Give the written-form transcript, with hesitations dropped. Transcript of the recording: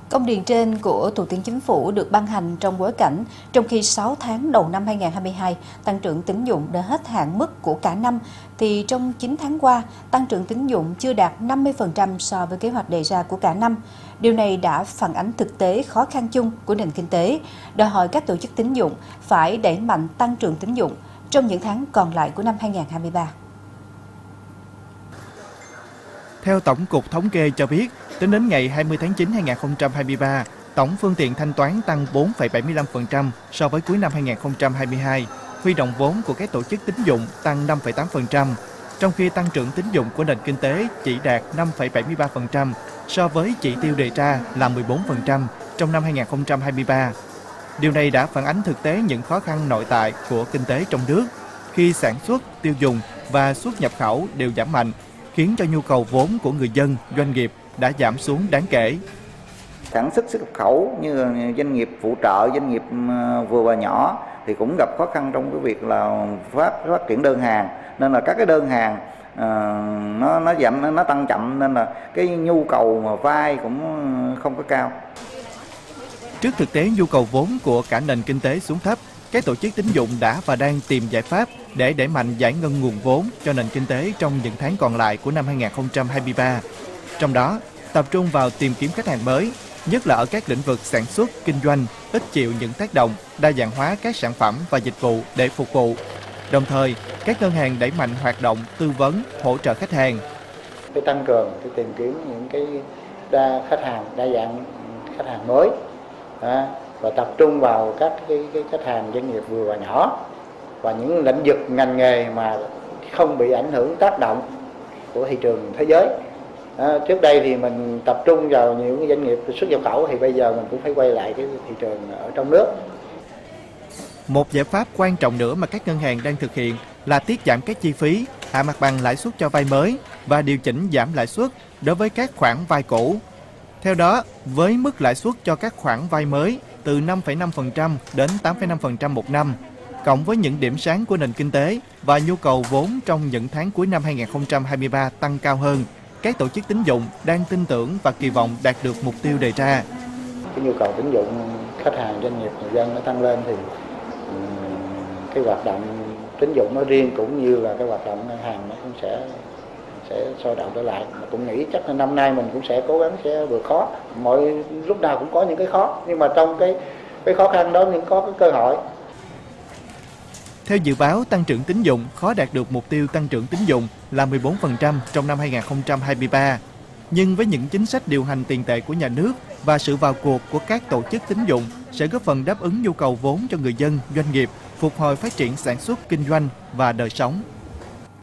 Công điện trên của Thủ tướng Chính phủ được ban hành trong bối cảnh, trong khi 6 tháng đầu năm 2022, tăng trưởng tín dụng đã hết hạn mức của cả năm, thì trong 9 tháng qua, tăng trưởng tín dụng chưa đạt 50% so với kế hoạch đề ra của cả năm. Điều này đã phản ánh thực tế khó khăn chung của nền kinh tế, đòi hỏi các tổ chức tín dụng phải đẩy mạnh tăng trưởng tín dụng trong những tháng còn lại của năm 2023. Theo Tổng cục Thống kê cho biết, tính đến ngày 20 tháng 9 2023, tổng phương tiện thanh toán tăng 4,75% so với cuối năm 2022, huy động vốn của các tổ chức tín dụng tăng 5,8%, trong khi tăng trưởng tín dụng của nền kinh tế chỉ đạt 5,73% so với chỉ tiêu đề ra là 14% trong năm 2023. Điều này đã phản ánh thực tế những khó khăn nội tại của kinh tế trong nước, khi sản xuất, tiêu dùng và xuất nhập khẩu đều giảm mạnh, khiến cho nhu cầu vốn của người dân, doanh nghiệp đã giảm xuống đáng kể. Sản xuất xuất nhập khẩu như doanh nghiệp phụ trợ, doanh nghiệp vừa và nhỏ thì cũng gặp khó khăn trong cái việc là phát triển đơn hàng, nên là các cái đơn hàng nó giảm, nó tăng chậm, nên là cái nhu cầu mà vay cũng không có cao. Trước thực tế nhu cầu vốn của cả nền kinh tế xuống thấp, các tổ chức tín dụng đã và đang tìm giải pháp để đẩy mạnh giải ngân nguồn vốn cho nền kinh tế trong những tháng còn lại của năm 2023. Trong đó, tập trung vào tìm kiếm khách hàng mới, nhất là ở các lĩnh vực sản xuất, kinh doanh, ít chịu những tác động, đa dạng hóa các sản phẩm và dịch vụ để phục vụ. Đồng thời, các ngân hàng đẩy mạnh hoạt động tư vấn, hỗ trợ khách hàng. Phải tăng cường cái tìm kiếm những cái đa dạng khách hàng mới, và tập trung vào các cái khách hàng doanh nghiệp vừa và nhỏ và những lĩnh vực ngành nghề mà không bị ảnh hưởng tác động của thị trường thế giới. Trước đây thì mình tập trung vào những doanh nghiệp xuất nhập khẩu, thì bây giờ mình cũng phải quay lại cái thị trường ở trong nước. Một giải pháp quan trọng nữa mà các ngân hàng đang thực hiện là tiết giảm các chi phí, hạ mặt bằng lãi suất cho vay mới và điều chỉnh giảm lãi suất đối với các khoản vay cũ. Theo đó, với mức lãi suất cho các khoản vay mới từ 5,5% đến 8,5% một năm, cộng với những điểm sáng của nền kinh tế và nhu cầu vốn trong những tháng cuối năm 2023 tăng cao hơn, các tổ chức tín dụng đang tin tưởng và kỳ vọng đạt được mục tiêu đề ra. Cái nhu cầu tín dụng khách hàng, doanh nghiệp, người dân nó tăng lên thì cái hoạt động tín dụng nói riêng cũng như là cái hoạt động ngân hàng nó cũng sẽ sôi động trở lại. Mà cũng nghĩ chắc là năm nay mình cũng sẽ cố gắng sẽ vượt khó. Lúc nào cũng có những cái khó, nhưng mà trong cái khó khăn đó cũng có cái cơ hội. Theo dự báo, tăng trưởng tín dụng khó đạt được mục tiêu tăng trưởng tín dụng là 14% trong năm 2023. Nhưng với những chính sách điều hành tiền tệ của nhà nước và sự vào cuộc của các tổ chức tín dụng sẽ góp phần đáp ứng nhu cầu vốn cho người dân, doanh nghiệp, phục hồi phát triển sản xuất, kinh doanh và đời sống.